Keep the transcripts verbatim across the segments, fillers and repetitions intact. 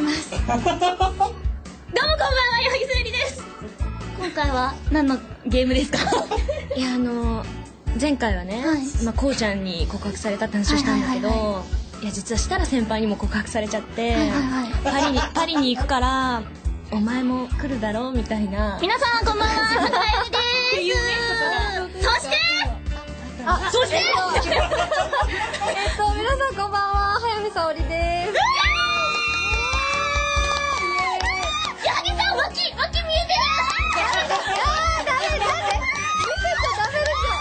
ます。どうもこんばんは、矢作すえりです。今回は何のゲームですか？ いや、あの前回はね、はい、まあこうちゃんに告白されたって話をしたんだけど、はいはいはい、いや実は設楽先輩にも告白されちゃって、はいはいはい、パリにパリに行くからお前も来るだろうみたいな。 皆さんこんばんは、桜井です。そしてあ、そしてえっと皆さんこんばんは、早見沙織です。 矢作さん、脇脇見えてる。 いやー、ダメダメ見せちゃダメですよ。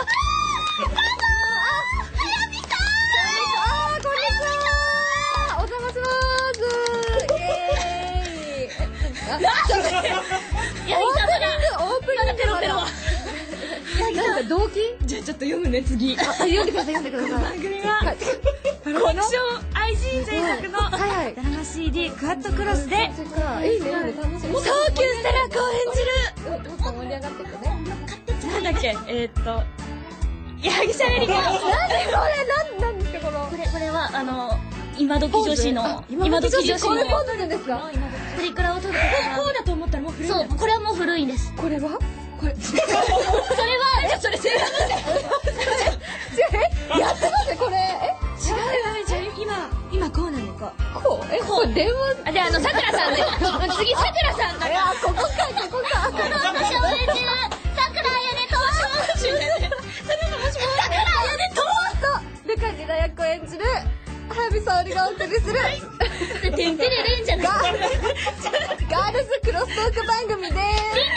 なんか動機？ じゃあちょっと読むね、次。 あ、読んでください、読んでください。 番組はプロダクション アイジー 制作のドラマ シーディー クワッドクロスで、 いいね、楽しみ。 東急ステラ子を演じる。 もっと盛り上がっていくね。 なんだっけ、えっと矢作さゆり子。 なんでこれ、なんなんですかこの。 これこれはあの今時女子の今時女子のこれポーズなんですか？ プリクラを撮る。 こうだと思ったらもう古い。 そう、これはもう古いんです。 これは？これそれはじゃそれセーラームーンだよ。 違う、やってますこれ。え、 違うよ。じゃあ今今こうなんでこうこうえこう電話で、あのさくらさんで次さくらさんだ。 いや、ここかここか。 この少年中さくらあやねと申します。さくらあやねとルカに大役を演じる早見沙織がお送りするてんてれれんじゃない。 ガールズクロストーク番組です。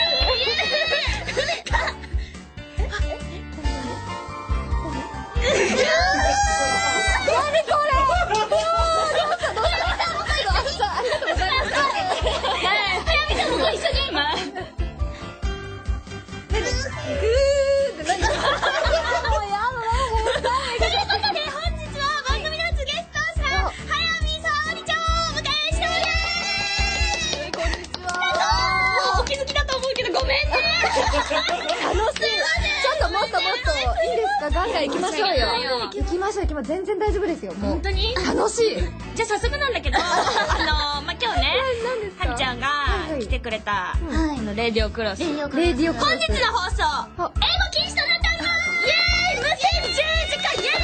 ガンガン行きましょうよ。行きましょう行きましょう。全然大丈夫ですよ。もう本当に楽しい。 じゃあ早速なんだけど、あのまあ今日ね、はみちゃんが来てくれたあのレディオクロス。レディオクロス。本日の放送英語禁止となっております。イエーイ。無線じゅうじかイエ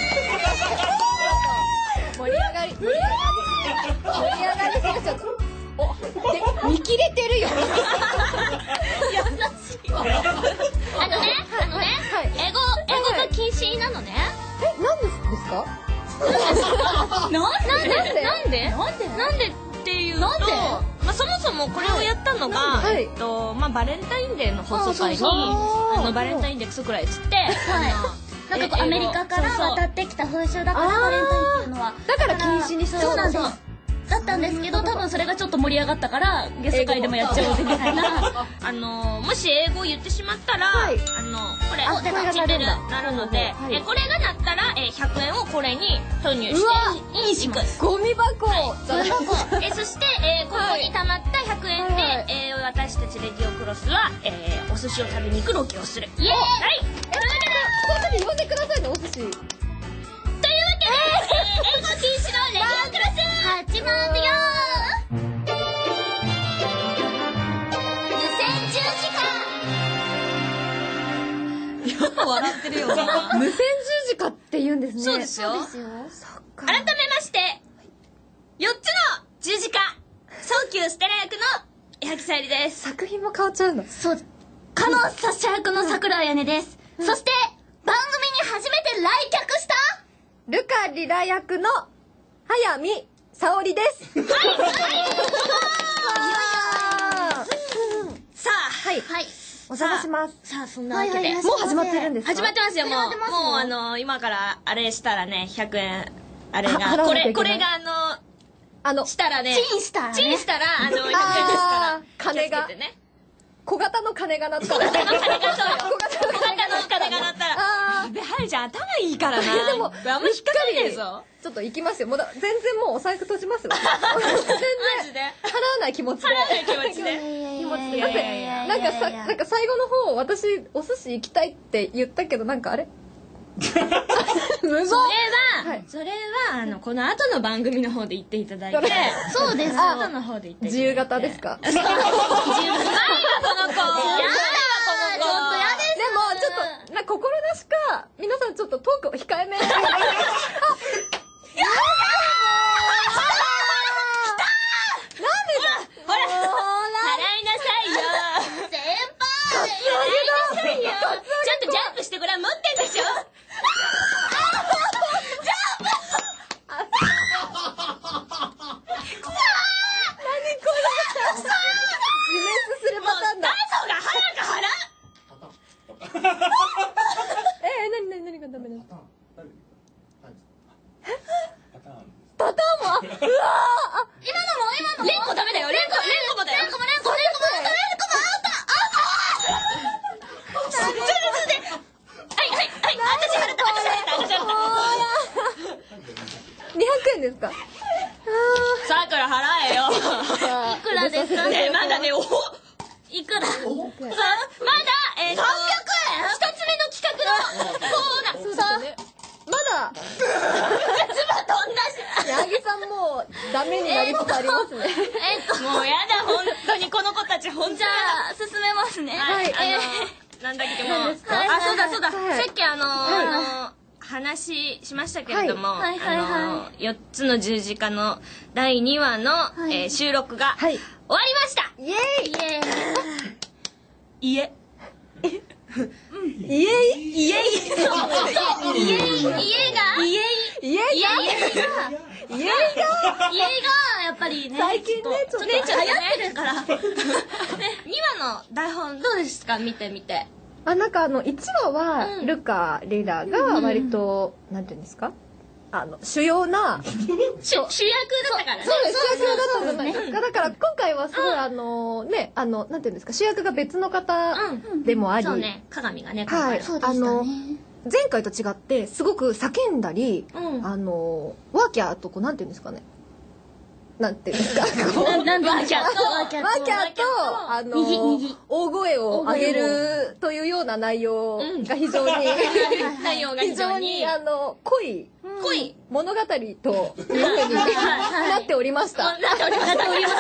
ーイ。盛り上がり盛り上がりすぎちゃった。お、見切れてるよ。 優しい。あのね、あのね、英語英語が禁止なのね。 え、なんでですか？ なんでなんでなんでなんでっていうと、まあそもそもこれをやったのがえっとまあバレンタインデーの放送回にあのバレンタインデークソくらいっつって、なんかこうアメリカから渡ってきた風習だからバレンタインっていうのはだから禁止にしちゃう。 そうなんです。だったんですけど、多分それがちょっと盛り上がったからゲスト会でもやっちゃおうみたいな。あのもし英語を言ってしまったら、あのこれ出たチベルなるので、えこれがなったらえひゃくえんをこれに投入していく。 ゴミ箱。 ゴミ箱。えそしてえここに貯まったひゃくえんでえ私たちレディオクロスはえお寿司を食べに行くロケをする。イエーイ。はい。というわけで呼んでくださいね、お寿司。 というわけで英語禁止のレディオクロス始まるよ。 よく笑ってるよな。 無線十字架って言うんですね。 そうですよ。改めましてよっつの十字架、早急ステラ役の矢作さゆりです。 作品も変わっちゃうの。 そう。カノンサッシャ役の桜あやねです。そして番組に初めて来客したルカリラ役の早見沙織です。はい。 さあ、はいはい。 お邪魔します。 さあ、そんなわけで。 もう始まってるんですか？ 始まってますよ、もう。もう、あの、今から、あれしたらね、ひゃくえん、あれが、これ、これが、あの、あの、したらね、チンしたらね。チンしたら、あの、ひゃくえんですから。 鐘が。小型の鐘が鳴ったら。小型の鐘が、そうよ。小型の鐘が鳴ったら。 あー。はるちゃん、頭いいからな。 でも、 あんま引っかかりねえぞ。 ちょっと行きますよ。もう全然もうお財布閉じますよ。全然。 マジで払わない気持ちで。 払わない気持ちで。 気持ちで。だって、なんかさ、なんか最後の方、私、お寿司行きたいって言ったけど、なんかあれそれは、それは、あの、この後の番組の方で言っていただいて、 そうです。 後の方で言っていただいて。 自由形ですか？ 自由形。うまいわ、この子。やだわ、この子。 でも、ちょっと、な、心なしか、皆さんちょっとトークを控えめ。あ、やだしてごらん、持ってんでしょ。ジャンプ。 何これ。自滅するパターンだ。 ダゾが早く払う。 え、なになになにがダメなの？パターンも、うわー、 今のも今のも。 レンコダメだよ。レンコレンコもだよ。 レンコもレンコレンコもアウトレンコもアウトアウト。 ちょっと待って。はいはいはい。私払った私払った私払った。 にひゃくえんですか？ さくら払えよ。 いくらですかね、まだね、おいくら？ さまだ、えっと、さんびゃくえん一つ目の企画のコーナー。 そうですね。まだ、 つば飛んだし。 八木さんもうダメになりつつありますね。 えっと、 もうやだ、本当にこの子たち、本当に。 じゃあ、進めますね。 はい、 えあの、なんだっけ、もう、あ、そうだそうだ、さっきあの、あの、話しましたけれども、あの、よっつの十字架のだいにわの収録が終わりました。 イエーイ。 イエーイ。 家。 イエイ。 家。家。 家が家。 イエイ。 家が家が家がやっぱりね、 最近ね、ちょっと流行ってるから。 ね、にわの台本どうですか、見てみて。 あ、なんかあの、いちわは、ルカ、リラが割と、なんていうんですか、あの、主要な、 主役だったからね。 そうです、主役だったじゃないですか。だから今回はすごいあの、ね、あの、なんていうんですか、主役が別の方でもあり。 そうね、鏡がね、 はい、あの、前回と違って、すごく叫んだり、あの、ワーキャーとこう、なんていうんですかね。なんていうんですか、 なんでワーキャーとワーキャーと、あの、大声を上げるというような内容が非常に、 内容が非常に、あの、濃い、濃い物語というふうになっておりました。 なっておりました。なるほどね。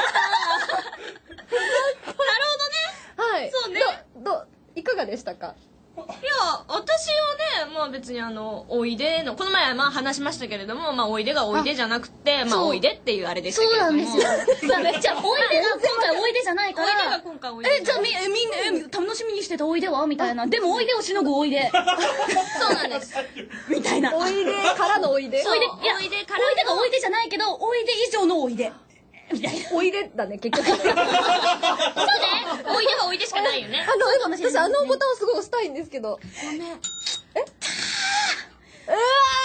はい。 そうね。 ど、ど、いかがでしたか？ いや、私はね、まあ別にあの、おいでの、この前まあ話しましたけれども、まあおいでがおいでじゃなくて、まあおいでっていうあれでしたけれども。 そうなんですよ。じゃあ、おいでが今回おいでじゃないから。 おいでが今回おいで。 え、じゃあみ、え、みんな、え、楽しみにしてたおいではみたいな。でもおいでをしのぐおいで。 そうなんです。みたいな。 おいでからのおいで。 おいで、いや、おいでから。おいでがおいでじゃないけど、おいで以上のおいで。みたいな。 おいでだね、結局。そうね。 おいではおいでしかないよね。 あの、でも私あのボタンをすごい押したいんですけど。 ごめん。え？ うわ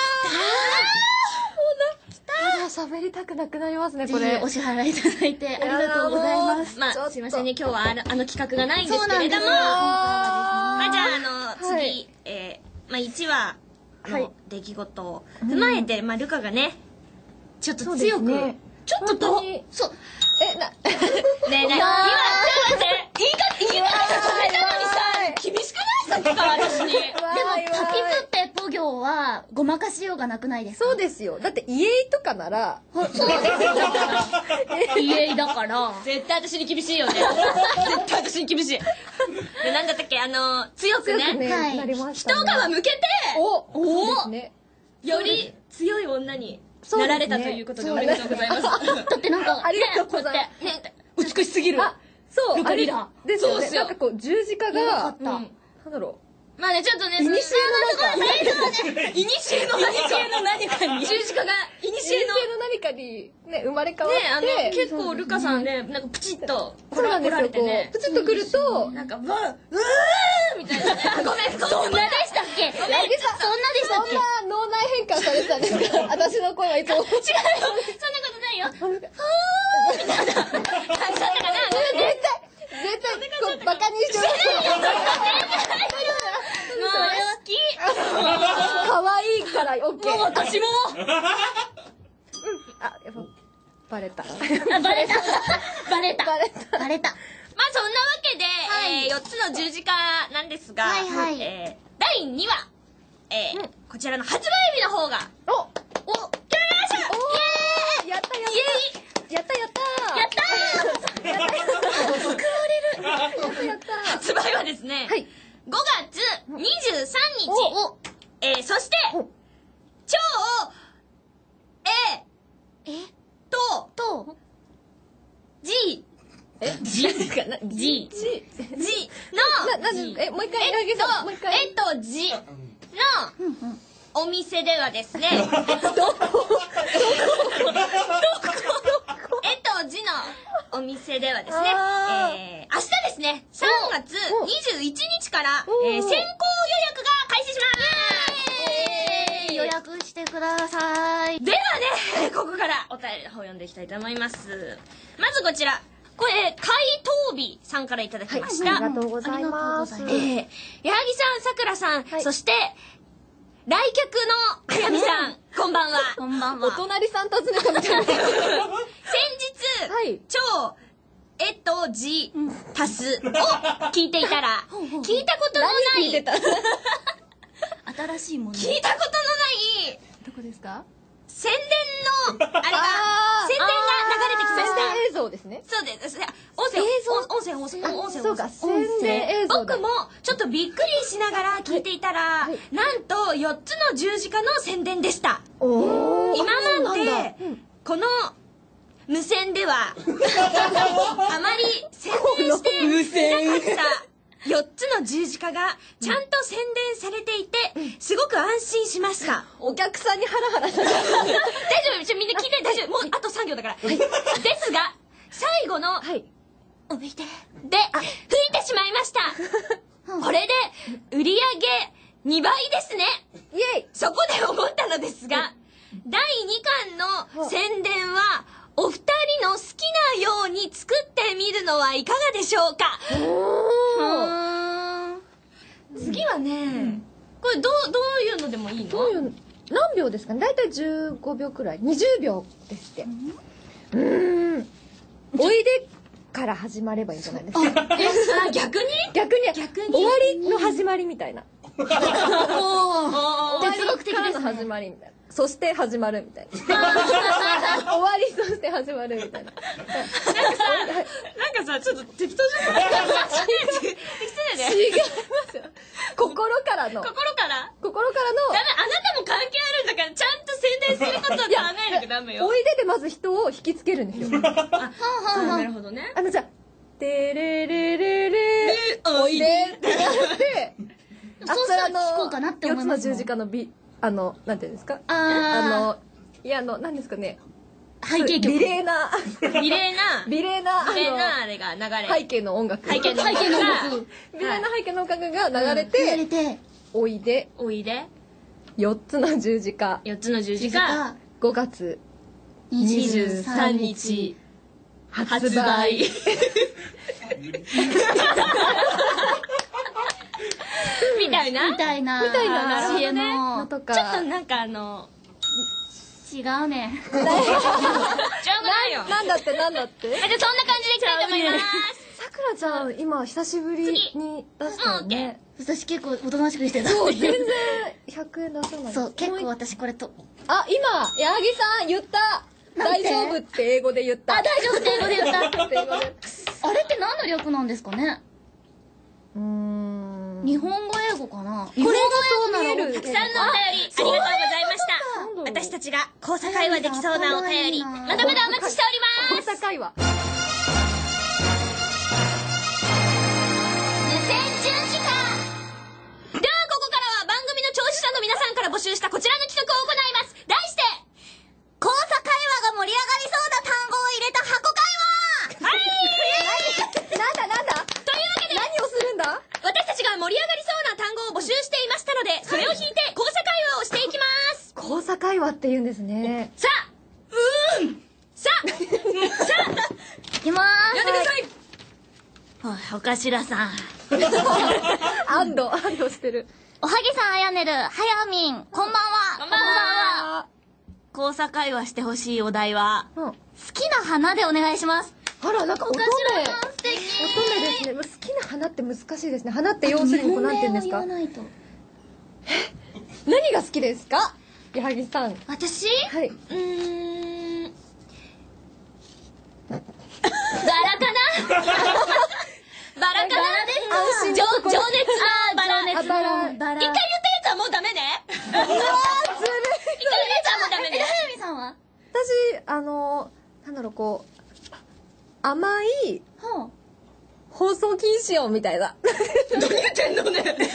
ー！喋りたくなくなりますね、これ。 お支払いいただいてありがとうございます。 まあ、すいませんね、今日はあのあの企画がないんですけれども。まあ、じゃあ、あの、次、えー、まあ、いちわの出来事を踏まえて、まあ、ルカがね、ちょっと強く、ちょっとと、そう。 え、な、ねえねえ、今、ちょっと待って、言い方、言い方止めたのにさ、厳しくないさっきから私に。でも、 タピプペポ行は、ごまかしようがなくないですか？ そうですよ。だって、イエイとかなら、 そうですよ。イエイだから。 絶対私に厳しいよね。絶対私に厳しい。で、なんだったっけ、あの、強くね、 なりました一皮向けて、 おおより強い女に、なられたということでおめでとうございます。だってなんか、 ありがとうございます。 ね、美しすぎる。 あ、そう、 ルカリラ。 ですよね。なんかこう、十字架が、なんだろう。まあね、ちょっとね、 いにしえの何か、いにしえの何かに、十字架が、いにしえの何かに、ね、生まれ変わって。 ね、あの、結構ルカさんね、なんかプチッと、 そうなんですよ、こう、プチッとくると、 なんか、わー、うーみたいな。ごめん、 そんなでしたっけ？そんなでしたっけ？ そんな脳内変換されてたんですか？私の声はいつも。違うよ。 そんなことないよ。 ふーみたいな感じだったかな。 絶対、絶対、バカにしてる。 もう好き。 可愛いからオッケー。 もう私も。 あ、やっぱバレた。 バレた。バレた。 バレた。 バレた。 まあそんなわけで、えー、よっつの十字架なんですが、えー、だいにわえー、こちらの発売日の方が、 おお、決まりました。 イエーイやったやったやったやったやったーやったー救われるやったやった発売はですね、はい、ごがつにじゅうさんにち、えー、そして、超、え、え、と、と、G、 え G かな G、G、G の、 な、な、え、もう一回、 えっと、 もう一回。 えっと、G の、お店ではですね、どこどこえっと、G のお店ではですね、えー、明日ですね、さんがつにじゅういちにちから、えー、先行予約が開始します。 予約してください。 ではね、ここからお便りの方を読んでいきたいと思います。まずこちら。これ、怪盗美さんからいただきました。 はい、ありがとうございます。 えー、矢作さん、さくらさん、はい、そして、来客のあやみさん、こんばんは。 こんばんは。 お隣さん訪ねたみたいな。先日、はい、超、えっと、じ、足すを聞いていたら、聞いたことのない、 聞いてた新しいもの。 聞いたことのない、 どこですか？ 宣伝の、あれが、宣伝が流れてきました。 宣伝映像ですね。 そうです。音声、音声、音声、音声、 そうか、宣伝映像。 僕も、ちょっとびっくりしながら聞いていたら、なんと、よっつの十字架の宣伝でした。今まで、この、無線では、あまり宣伝していなかったよっつの十字架がちゃんと宣伝されていて、すごく安心しました。 お客さんにハラハラされた。 大丈夫、ちょみんな聞いて大丈夫。もうあとさんぎょうだから。ですが、最後の、 はい、 おいて、で、吹いてしまいました。これで、売り上げにばいですね。 イエイ。 そこで思ったのですが、だいにかんの宣伝は、お二人の好きなように作ってみるのはいかがでしょうか。次はね、うん、これどう、どういうのでもいいの？ どういう何秒ですかね。だいたいじゅうごびょうくらい。にじゅうびょうですって。うん。うんおいでから始まればいいんじゃないですか。 あ、逆に逆に逆に終わりの始まりみたいな。 お哲学的からの始まりみたいな。そして始まるみたいな。終わりそして始まるみたいな。なんかさ、なんかさ、ちょっと適当じゃない？失礼ね。 違いますよ。心からの。 心から心からの。 ダメ、あなたも関係あるんだから、ちゃんと宣伝することを考えなきゃダメよ。 おいででまず人を引きつけるんですよ。 あ、なるほどね。 あの、じゃあ、てれれれれ、おいでってなって、 そうしたら聞こうかなって思います。 よっつの十字架の美、あの、なんていうんですか？ ああの、いや、あの、なんですかね。 背景曲。 美麗な、 美麗な、 美麗な、 美麗なあれが流れ。 背景の音楽。 背景の音楽。 美麗な背景の音楽が流れて、 流れて、 おいで。 おいで。 よっつの十字架。 よっつの十字架。 ごがつにじゅうさんにち。 発売。 みたいなみたいな。 みたいな。 シーエムのとか。 ちょっとなんかあの、 違うね。 違うないよ。 なんだってなんだって。 あ、じゃあそんな感じでいきたいと思います。 さくらちゃん、今久しぶりに出したよね。 私結構おとなしくしてた。 そう、全然ひゃくえん出さない。 そう、結構私これと。 あ、今、矢作さん言った。大丈夫って英語で言った。 あ、大丈夫って英語で言った。 英語で。 あれって何の略なんですかね。 うーん。 日本語英語かな。 これがそう見える。 たくさんのお便りありがとうございました。私たちが交差会話できそうなお便り、まだまだお待ちしております。 交差会話。 無線十字架。ではここからは番組の聴取者の皆さんから募集したこちらの企画を行います。題して、交差会話が盛り上がりそうな単語を入れた箱会話。はい。 なんだなんだ。 というわけで何をするんだ。 私たちが盛り上がりそうな単語を募集していましたので、それを引いて交差会話をしていきます。 交差会話って言うんですね。 さあ、うーん。さあ、さあ、 いきまーす。 やってください。はい、お頭さん。 安堵、安堵してる。 おはぎさん、あやねる、はやみん、こんばんは。 こんばんは。交差会話してほしいお題は、 うん、 好きな花でお願いします。 あら、なんか乙女。 素敵。 乙女ですね。好きな花って難しいですね。花って要するにこうなんて言うんですか。 年齢を言わないと。 え、 何が好きですか、矢作さん。 私、 はい。 うーん、バラかな。バラかなです。情情熱のバラ。 あ、バラ。 一回言ったやつはもうダメね。 うわー、ずるい。 一回言ったやつはもうダメね。 早見さんは？ 私、あの、なんだろう、こう、甘い、 はあ。 放送禁止音みたいな。 何言ってんのね。 え、いや、いや、本当に意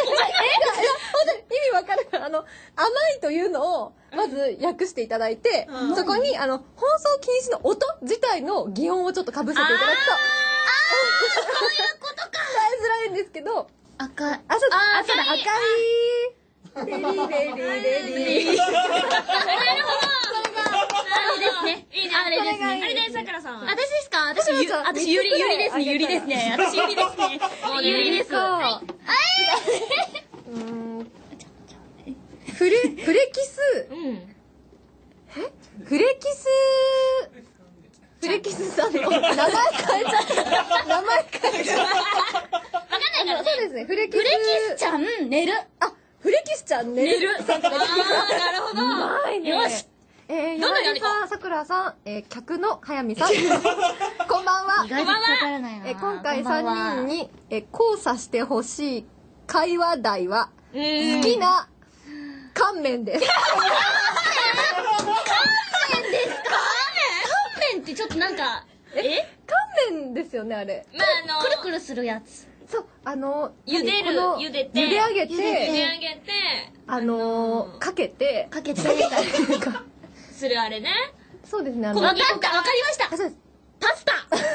味わかるから、あの、甘いというのを、まず訳していただいて、 うん、 そこに、あの、放送禁止の音自体の擬音をちょっと被せていただくと、ああ、 そういうことか。 伝えづらいんですけど、 赤い。 あ、そうだ、 ああ、そうだ、赤い。レリレリレリ。 なるほど。あれですね。いいね。あれですね。あれで、さくらさんは。 私ですか？私ゆ、私ゆり、ゆりですね。ゆりですね。私ゆりですね。ゆりです。はい。 うーん。フレ、フレキス。 うん。 えフレキス。フレキスさんの名前変えちゃった。名前変えちゃった。 わかんないからね。 そうですね。フレキス。 フレキスちゃん、寝る。 あ、フレキスちゃん寝る。 あー、なるほど。 うまいね。 よし。 えー、 どんどんやりこう山根さん、さくらさん、えー、客の早見さん。こんばんは。 意外とわからないな。 えー、今回こんばんはさんにんに、えー、交差してほしい会話題は、 うーん。 好きな乾麺です。 乾麺ってちょっとなんか、え乾麺ですよね、あれ。 まあ、あの、 くるくるするやつ。 そう、あの、 茹でる何この茹でて茹で上げて、 茹で上げて、 あのー、かけて、 かけて。 するあれね。 そうですね、あの、 わかった、わかりました。 あ、そうです。 パスタ。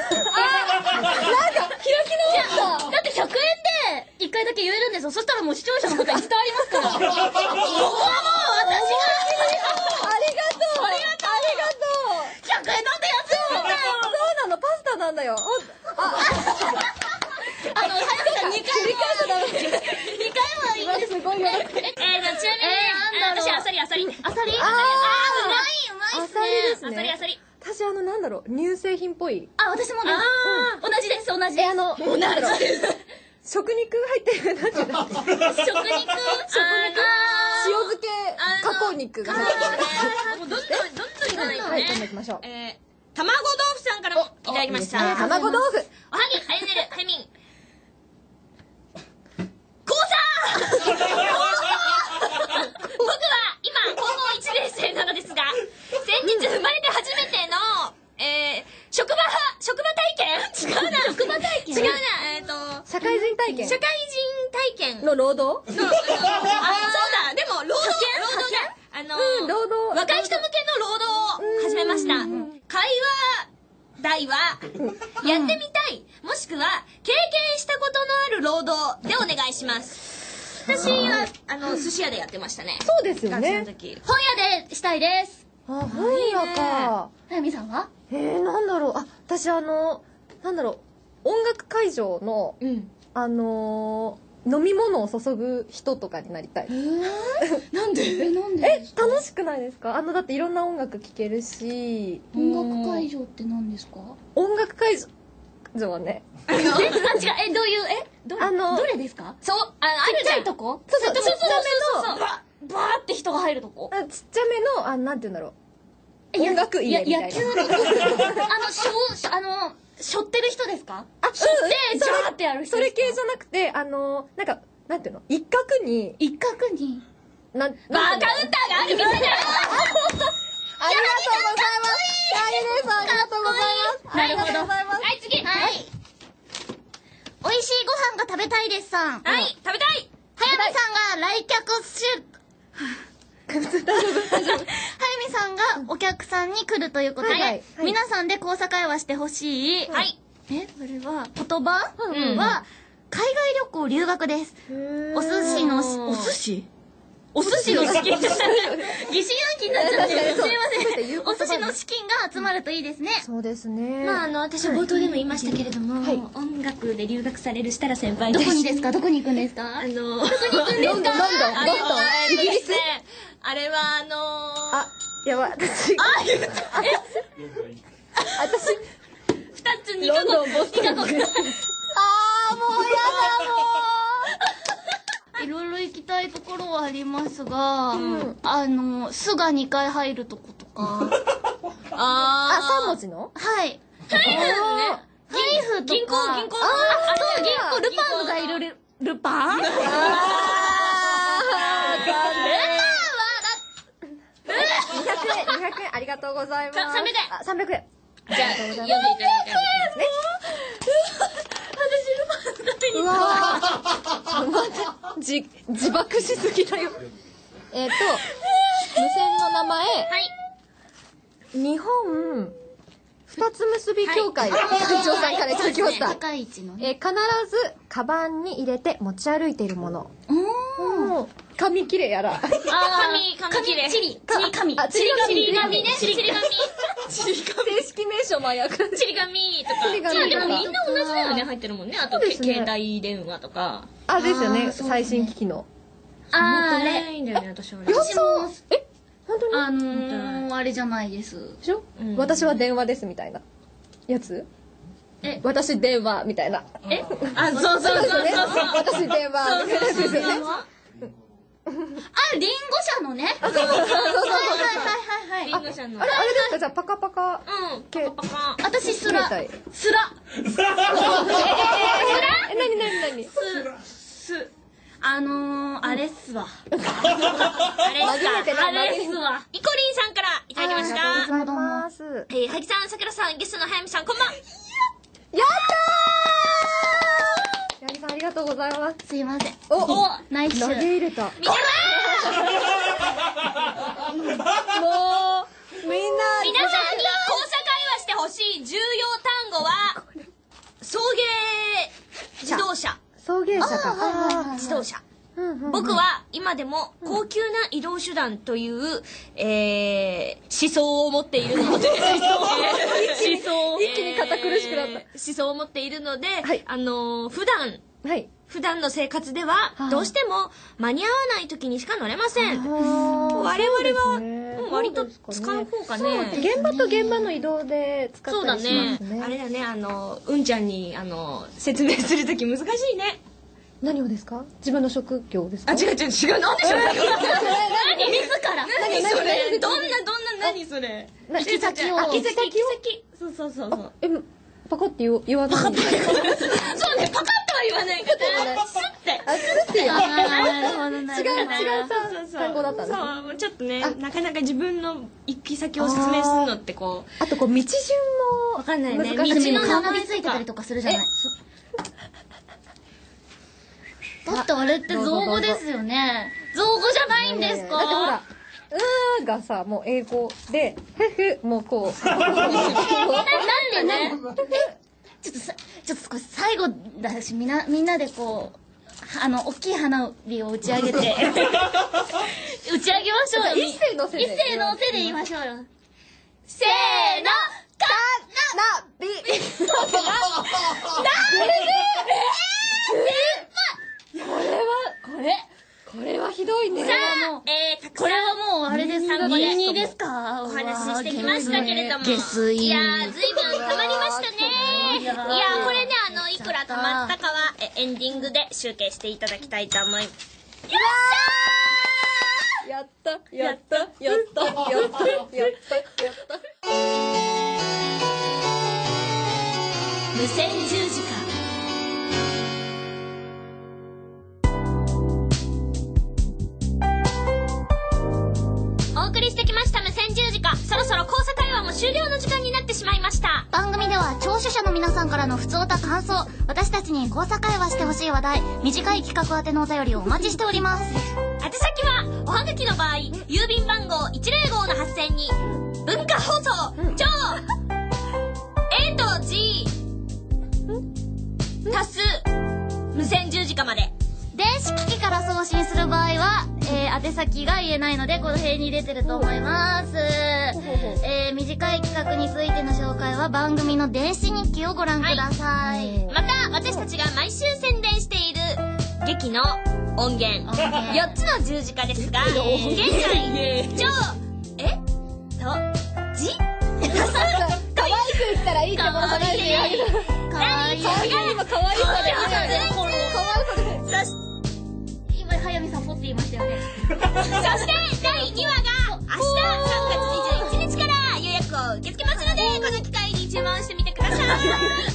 開き直った。 だってひゃくえんで一回だけ言えるんですよ。そしたらもう視聴者の方に伝わりますから。ここはもう私が。 ありがとうありがとうありがとうひゃくえんなんて安いもんね。 そうなの、パスタなんだよ。ほんあ、 あの、早見さんにかい繰り返しちゃダメ。 にかいはいいんです。 すごいよ。 えー、じゃあちなみに、 えーなんだろう私、あさりあさり。 あさりあーうまい、うまいっすあさりね。 ですあさりあさり。 私、あの、なんだろう、乳製品っぽい。 あ、私もです。 あ同じです、同じえ、 です。 あの、 同じです。 食肉入ってる、なんていうんだっけ、 食肉、食肉、 塩漬け加工肉が入ってる。 もうどんどん、どんどんいかないとはい、どんどんね。 行きましょう。 えー、卵豆腐さんからもいただきました。 いいですね卵豆腐。 おはぎ、あゆねる、はいみん。こうさん僕は今、高校いちねん生なのですが、先日生まれて初めての、えー、職場、職場体験違うな。職場体験違うな。えっ、ー、と、 社会人体験社会人体験の労働の、あの、あ、そうだ、でも、労働、労働だ。あの、 うん労働若い人向けの労働を始めました。会話題は、やってみたい、もしくは、経験したことのある労働でお願いします。私は、あの、寿司屋でやってましたね。 そうですよ学生のね。 時。 本屋でしたいです。 あ、本屋か。 早見さんは？ えー、なんだろう。あ、私あの、なんだろう。音楽会場の、 うん。 あのー、飲み物を注ぐ人とかになりたい。 なんで？え、なんで？ え、楽しくないですか？あの、だっていろんな音楽聴けるし、 音楽会場って何ですか？ 音楽会場はね、 え、あ、違う、え、どういう、え、どれ、 あのどれですか？ そう、あの、あちっちるじゃん。 ゃいとこ？ そうそうちっちゃめちっちゃめのの、ババーって人が入るとこ？ あちっちゃめの、あ、なんて言うんだろう。 えや音楽家みたいな。 や野球の、あの、しょ、しょあの、しょってる人ですか？ あ、 しょって、ジャーってやる人それですか？ 系じゃなくて、あの、なんか、なんていうの、一角に、 一角に。 なん、 バーカウンターがある店だよ。 ありがとうございます。あゆねさん、ありがとうございます。 なるほどありがとうございます。 はい、次。 はい。美味しいご飯が食べたいですさん。 はい、食べたい。 早見さんが来客し、早見さんがお客さんに来るということで、 はいはいはい皆さんで交差会話してほしい。 はい。 え、それは、言葉、 うんは、海外旅行留学です。お寿司のし、お寿司お寿司の資金疑心暗鬼になっちゃってる。すいません。お寿司の資金が集まるといいですね。 そうですね。 まあ、あの、私冒頭でも言いましたけれども、 はい音楽で留学される設楽先輩どこにですか？どこに行くんですか？ あの、どこに行くんですか？ ロンドン、ロンドン、 あのロンドン、イギリス。 あれは、あのあ、やばい、私、 あ、言った。 私、 二つ、二カ国、 ロンドンボストン二カ国。 あー、もうやだ、もう。 いろいろ行きたいところはありりますが、あの「す」がにかい入るとことか。 ああ、さん文字の？ はい。 ハイフね。 ハイフとか。 銀行、銀行。 あ、そう、銀行、ルパンがいるル、ルパン？あー、残念。ルパンはだ、 にひゃくえん、にひゃくえん、ありがとうございます。 さんびゃくえん。 あ、さんびゃくえん。 じゃあ、読んでいただいて。私、ルパンが手に。 うわー。じ、自爆しすぎだよ。えっと、無線の名前、 はい。 日本二つ結び協会会長さんからいただきました。 世界一のね。 えー、必ずカバンに入れて持ち歩いているもの。 おー。 紙切れやら。 あー、紙、紙切れ。 チリ、チリ紙。 あ、チリ紙。 チリ紙ね。チリ紙。 チリ紙。正式名称もあやか。 チリ紙とか。 チリ紙でもみんな同じだよね、入ってるもんね。あと、携帯電話とか。 あ、ですよね。最新機器の。 あー、あれ。 ないんだよね、私は。 私も、 え本当にあのー、あれじゃないです。 でしょ、うん、私は電話ですみたいなやつ。 え私電話みたいな。 えあ、そうそうそうそう。 私電話みたいなやつですよね。 あ、リンゴ社のね。そうそうそうそう。はいはいはいはい。 リンゴ社の。 あれ、あれですかじゃあ、パカパカ。 うん。パカパカ。 私、スラ。スラ。 スラえ、なになになにす、す。 あのー、あれっすわ。 あれっすわ。あれっすわ。イコリンさんからいただきました。 ありがとうございます。 えー、はぎさん、さくらさん、ゲストのはやみさん、こんばん。やったーやりさん、ありがとうございます。 すいません。 おおナイス。 投げ入れた。 みんなもう、みんな。 皆さんに交差会話してほしい重要単語は、送迎自動車。 送迎車か。 自動車。僕は今でも高級な移動手段という、えー、思想を持っているので思想一気に堅苦しくなった、 えー、思想を持っているので、 はい、 あのー、普段、はい、普段の生活ではどうしても間に合わない時にしか乗れません。我々は、ね、割と使う方かね。 現場と現場の移動で使ったりしますね。 そうだね。あれだね、あのうんちゃんにあの説明する時難しいね。 何をですか？自分の職業ですか？ あ、違う違う違う。なんで職業？何？自ら？ 何それ？ どんなどんな何それ？ 行き先を。 行き先。行き先。そうそうそうそう。 え、パカって言わない。 そうね、パカッとは言わないけど。スッて。 あ、スッて。 なるほどな。 違う違う単語だったんです。 そう、ちょっとね、なかなか自分の行き先を説明するのってこう。 あとこう道順もわかんないね。 道の名前ついてたりとかするじゃない。だってあれって造語ですよね。造語じゃないんですか？ だってほら、うーがさ、もう英語で、ふふ、もうこう。なんでね。ちょっとさ、ちょっとこれ最後だし、みんな、みんなでこう、あの、大きい花火を打ち上げて、打ち上げましょうよ。 一斉のせで。 一斉のせで言いましょうよ。せーの、 か、な、び、な、これは、これ、これはひどいね。 さあ、えー、 これはもうあれですか？ににですか？ お話ししてきましたけれども。 下水。 いやー、ずいぶん溜まりましたね。いやー、これね、あの、いくら溜まったかは、エンディングで集計していただきたいと思います。 やったやったやったやったやったやったやった無線十字架。お送りしてきました無線十字架。そろそろ交差会話も終了の時間になってしまいました。 番組では聴取者の皆さんからの普通歌感想、私たちに交差会話してほしい話題、短い企画宛てのお便りをお待ちしております。 宛先はおはがきの場合、郵便番号いちまるごのはっせんに文化放送、うん、超 A と G 足す無線十字架まで。 電子機器から送信する場合は、えー、宛先が言えないのでこの辺に出てると思います。えー、短い企画についての紹介は番組の電子日記をご覧ください。 はい、また私たちが毎週宣伝している劇の音源よっつの十字架ですが、現在超えとじ可愛く言ったらいいってものじゃないですよ。 可愛い。 今可愛いさで。 今流やみさんポって言いましたよね。 そしてだいにわが明日さんがつにじゅういちにちから予約を受け付けますので、この機会に注文してみてください。あ、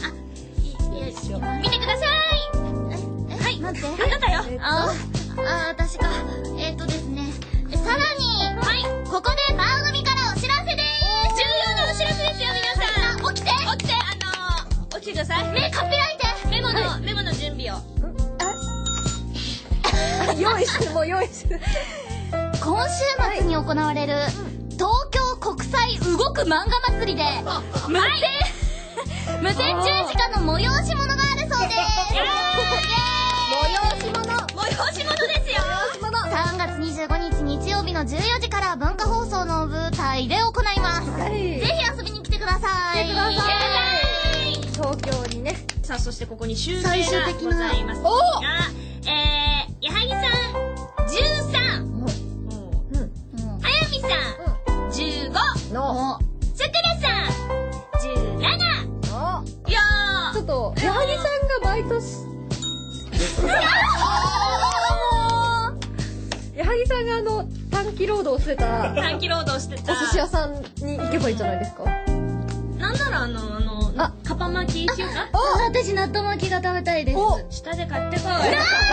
見てください。はい、 待って。 あなたよ。 ああ、私か。えっとですね。さらに、はい、ここで番組からお知らせでーす。 重要なお知らせですよ、皆さん。 起きて起きて、あのー、起きてください。 目かっぴらいて。 メモの、メモの準備を。 用意して、もう用意して。 今週末に行われる、東京国際動く漫画祭りで、無線、無線十字架の催し物があるそうです。 催し物催し物ですよ。 さんがつにじゅうごにち日曜日のじゅうよじから文化放送の舞台で行います。ぜひ遊びに来てください。 来てください。東京にね。 さあ、そしてここに集計が最終的なございますが、えー、矢作さんじゅうさん、早見さんじゅうご、 のさくらさんじゅうなな。いやー、 ちょっと矢作さんがバイトし矢作さんがあの短期労働してた短期労働してたお寿司屋さんに行けばいいんじゃないですか。 なんならあの、あの、 あかっぱ巻きしようか。 私納豆巻きが食べたいです。 下で買ってこい。 なん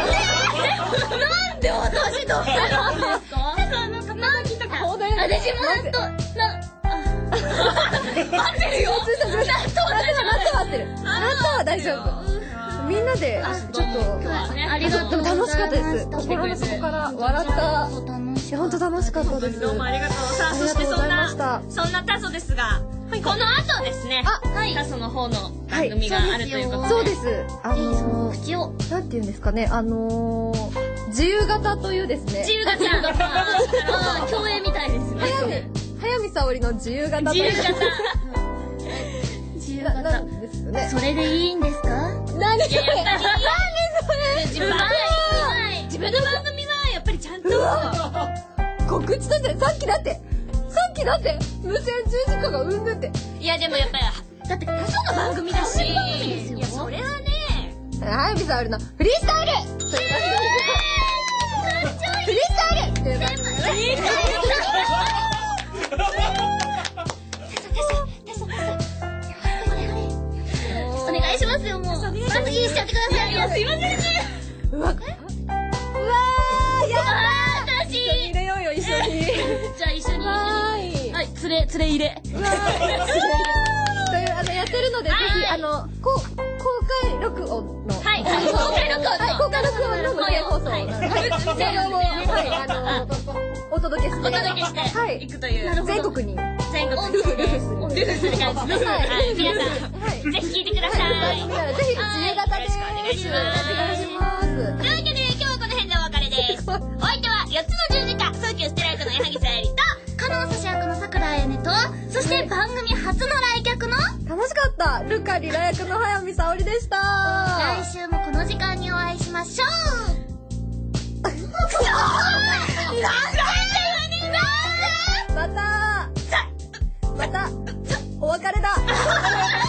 で私どうしたんですか？ あの、かっぱ巻きとか。 私も納豆、な、 合ってるよ。納豆納豆合ってる。納豆は大丈夫。みんなでちょっとありがとうございました。 楽しかったです。心の底から笑った。いや本当楽しかったです。 どうもありがとう。さあ、そしてそんな、そんなタソですが、この後ですね、タソの方の番組があるということで。 そうです。あの口をなんて言うんですかね、あの自由形というですね。 自由形。 競泳みたいですね。 早見沙織の自由形という。 自由形。 自由形なんですよね。 それでいいんですか？ 何それ？何それ？ 自分の番組はやっぱりちゃんと告知としてさっきだってさっきだって無線十字架がうんぬんって。 いやでもやっぱりだってタソの番組だし、いやそれはね、 早見沙織のフリースタイルというフリースタイルという番組。 お願いしますよ、もう。番組しちゃってくださいよ。 すいませんね。 うわうわーやだ私ー入れようよ一緒に。 じゃあ一緒に。 はーい。 はい、つれ、つれ入れ。 うわーというあのやってるのでぜひあのこ公開録音のはい、公開録音はい公開録音の無線放送はい動画もはいあのお届けしてお届けしてはいいくという全国に全国にルフするルフする感じです。 はいはい、皆さんはいぜひ聞いてください。 ぜひ自由形です。 よろしくお願いします。 お願いします。 というわけで今日はこの辺でお別れです。お相手はよっつの十字架、早期ステラ役の矢作さゆりと、 カノン差し役の桜あやねと、そして番組初の来客の、 楽しかった。ルカリラ役の早見沙織でした。 来週もこの時間にお会いしましょう。 またまたお別れだ。